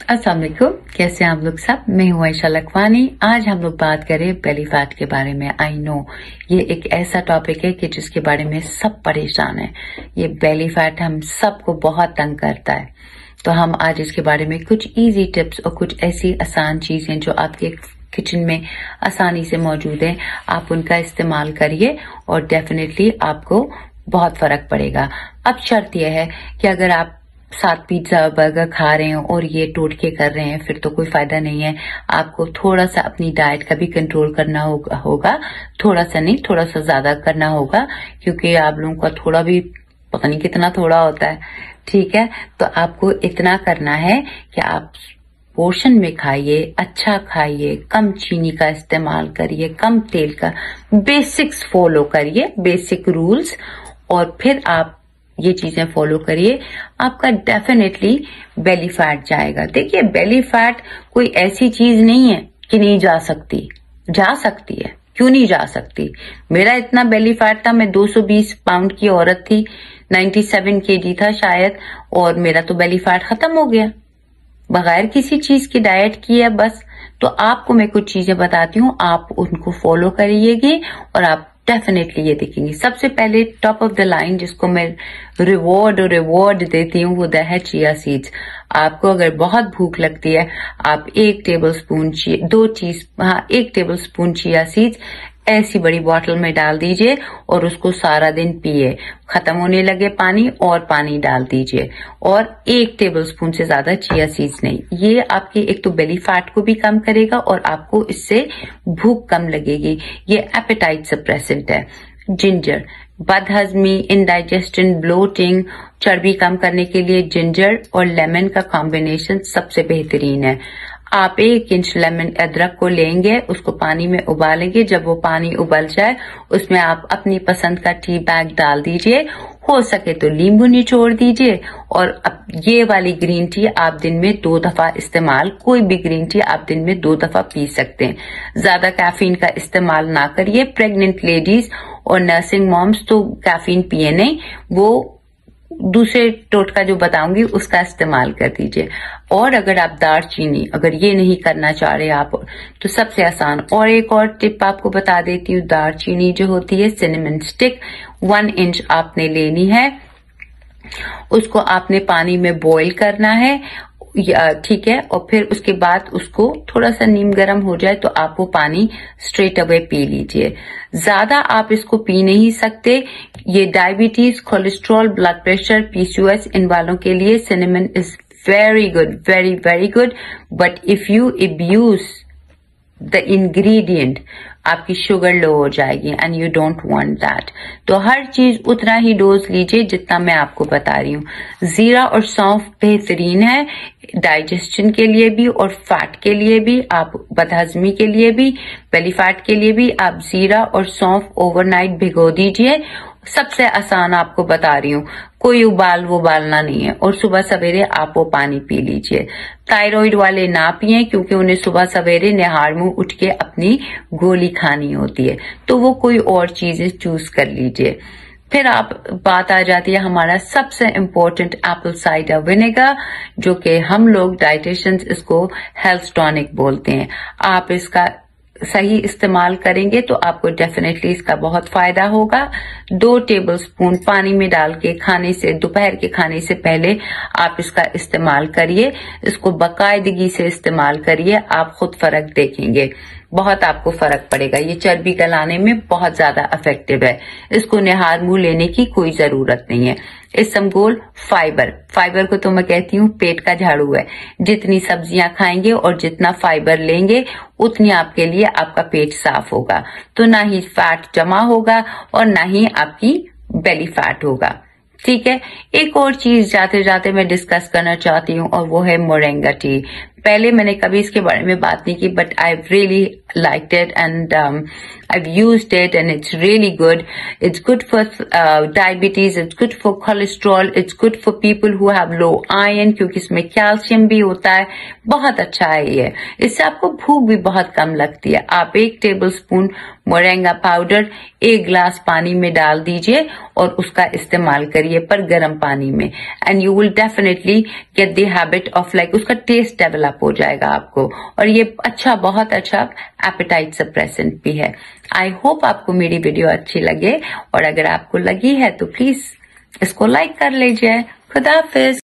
अस्सलाम वालेकुम, कैसे हैं आप लोग सब। मैं हूं आयशा लखवानी। आज हम लोग बात करें बेली फैट के बारे में। आई नो ये एक ऐसा टॉपिक है कि जिसके बारे में सब परेशान है। ये बेली फैट हम सबको बहुत तंग करता है, तो हम आज इसके बारे में कुछ इजी टिप्स और कुछ ऐसी आसान चीजें जो आपके किचन में आसानी से मौजूद है, आप उनका इस्तेमाल करिए और डेफिनेटली आपको बहुत फर्क पड़ेगा। अब शर्त यह है कि अगर आप साथ पिज्जा बर्गर खा रहे हो और ये टोटके कर रहे हैं, फिर तो कोई फायदा नहीं है। आपको थोड़ा सा अपनी डाइट का भी कंट्रोल करना होगा। थोड़ा सा नहीं, थोड़ा सा ज्यादा करना होगा, क्योंकि आप लोगों का थोड़ा भी पता नहीं कितना थोड़ा होता है। ठीक है, तो आपको इतना करना है कि आप पोर्शन में खाइए, अच्छा खाइए, कम चीनी का इस्तेमाल करिए, कम तेल का, बेसिक्स फॉलो करिए, बेसिक रूल्स, और फिर आप ये चीजें फॉलो करिए। आपका डेफिनेटली बेली फैट जाएगा। देखिए, बेली फैट कोई ऐसी चीज नहीं है कि नहीं जा सकती, जा सकती है। क्यों नहीं जा सकती? मेरा इतना बेली फैट था, मैं 220 पाउंड की औरत थी, 97 केजी था शायद, और मेरा तो बेली फैट खत्म हो गया बगैर किसी चीज की डाइट की है बस। तो आपको मैं कुछ चीजें बताती हूँ, आप उनको फॉलो करिएगी और आप डेफिनेटली ये देखेंगे। सबसे पहले टॉप ऑफ द लाइन जिसको मैं रिवॉर्ड देती हूँ, वो है चिया सीड्स। आपको अगर बहुत भूख लगती है, आप 1 टेबलस्पून एक टेबलस्पून चिया सीड्स ऐसी बड़ी बॉटल में डाल दीजिए और उसको सारा दिन पिए। खत्म होने लगे पानी और पानी डाल दीजिए, और 1 टेबलस्पून से ज्यादा चिया सीड्स नहीं। ये आपके एक तो बेली फैट को भी कम करेगा और आपको इससे भूख कम लगेगी। ये एपेटाइट सप्रेसेंट है। जिंजर, बदहजमी, इंडाइजेशन, ब्लोटिंग, चर्बी कम करने के लिए जिंजर और लेमन का कॉम्बिनेशन सबसे बेहतरीन है। आप 1 इंच लेमन अदरक को लेंगे, उसको पानी में उबालेंगे। जब वो पानी उबल जाए, उसमें आप अपनी पसंद का टी बैग डाल दीजिए, हो सके तो नींबू निचोड़ दीजिए। और अब ये वाली ग्रीन टी आप दिन में 2 दफा इस्तेमाल, कोई भी ग्रीन टी आप दिन में 2 दफा पी सकते हैं। ज्यादा कैफीन का इस्तेमाल ना करिए। प्रेग्नेंट लेडीज और नर्सिंग मॉम्स तो कैफीन पिए नहीं, वो दूसरे टोटका जो बताऊंगी उसका इस्तेमाल कर दीजिए। और अगर आप दालचीनी, अगर ये नहीं करना चाह रहे आप, तो सबसे आसान और एक और टिप आपको बता देती हूँ। दालचीनी जो होती है, सिनेमन स्टिक 1 इंच आपने लेनी है, उसको आपने पानी में बॉईल करना है, ठीक है। और फिर उसके बाद उसको थोड़ा सा नीम गर्म हो जाए तो आप वो पानी स्ट्रेट अवे पी लीजिए। ज्यादा आप इसको पी नहीं सकते। ये diabetes, cholesterol, blood pressure, PCOS, इन वालों के लिए cinnamon is very good, very very good. But if you abuse the ingredient, आपकी शुगर लो हो जाएगी and you don't want that. तो हर चीज उतना ही डोज लीजिए जितना मैं आपको बता रही हूँ। जीरा और सौंफ बेहतरीन है डाइजेशन के लिए भी और फैट के लिए भी। आप बदहजमी के लिए भी, बेली फैट के लिए भी आप जीरा और सौंफ ओवरनाइट भिगो दीजिए। सबसे आसान आपको बता रही हूँ, कोई उबालना नहीं है, और सुबह सवेरे आप वो पानी पी लीजिए। थायराइड वाले ना पिए, क्योंकि उन्हें सुबह सवेरे निहार मुंह उठ के अपनी गोली खानी होती है, तो वो कोई और चीजें चूज कर लीजिए। फिर आप बात आ जाती है हमारा सबसे इम्पोर्टेंट एप्पल साइडर विनेगर, जो कि हम लोग डाइटिशियंस इसको हेल्थ टॉनिक बोलते हैं। आप इसका सही इस्तेमाल करेंगे तो आपको डेफिनेटली इसका बहुत फायदा होगा। 2 टेबलस्पून पानी में डाल के खाने से, दोपहर के खाने से पहले आप इसका इस्तेमाल करिए। इसको बाकायदगी से इस्तेमाल करिए, आप खुद फर्क देखेंगे, बहुत आपको फर्क पड़ेगा। ये चर्बी गलाने में बहुत ज्यादा इफेक्टिव है। इसको निहार मुंह लेने की कोई जरूरत नहीं है। इसमगोल, फाइबर को तो मैं कहती हूँ पेट का झाड़ू है। जितनी सब्जियां खाएंगे और जितना फाइबर लेंगे, उतनी आपके लिए आपका पेट साफ होगा, तो ना ही फैट जमा होगा और ना ही आपकी बेली फैट होगा। ठीक है। एक और चीज जाते जाते मैं डिस्कस करना चाहती हूँ, और वो है मोरिंगा टी। पहले मैंने कभी इसके बारे में बात नहीं की, but I really liked it and I've used it and it's really good. It's good for diabetes, it's good for cholesterol, it's good for people who have low iron क्योंकि इसमें कैल्शियम भी होता है। बहुत अच्छा है ये। इससे आपको भूख भी बहुत कम लगती है। आप 1 टेबलस्पून मोरिंगा पाउडर 1 ग्लास पानी में डाल दीजिए और उसका इस्तेमाल करिए, पर गर्म पानी में, and you will definitely get the habit of like उसका टेस्ट डेवलप हो जाएगा आपको। और ये अच्छा, बहुत अच्छा एपेटाइट सप्रेसेंट भी है। आई होप आपको मेरी वीडियो अच्छी लगे, और अगर आपको लगी है तो प्लीज इसको लाइक कर लीजिए। खुदा हाफिज।